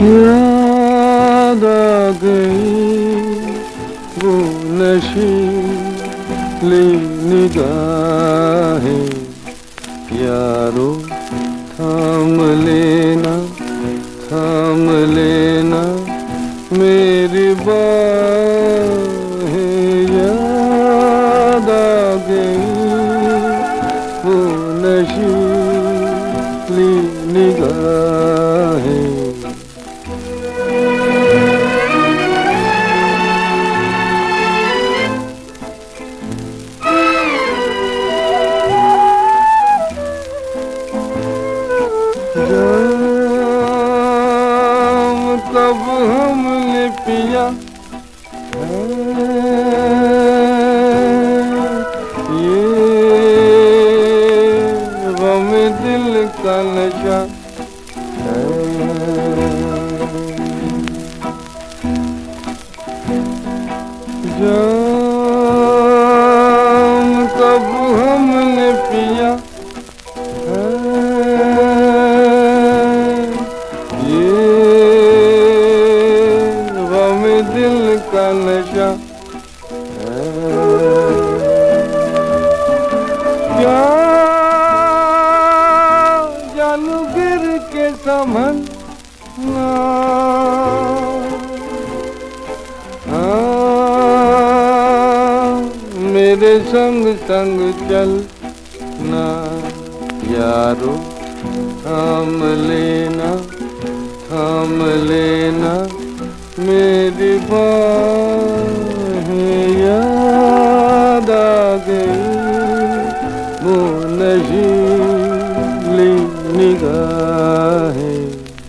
याद आ गई वो नशीली निगाहें, यारो थाम लेना, थाम लेना मेरी बाहें। याद आ गई वो नशीली निगाहें। जाम कब हमने पिया है ये गम दिल का नशा है। जाम कब हमने पिया है दिल का नशा है। क्या जानू गिर के संभलना, मेरे संग संग चलना, यारो थाम लेना, थाम लेना मेरी बाहें। याद आ गई वो नशीली निगाहें।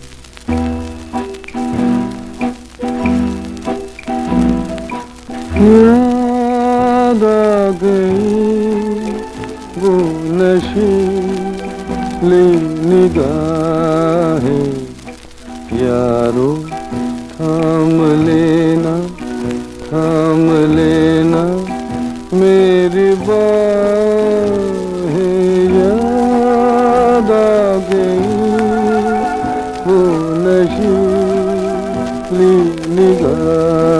याद आ गई वो नशीली निगाहें, यारो थाम लेना, थाम लेना मेरी बाहें। याद आ गई वो नशीली निगाहें।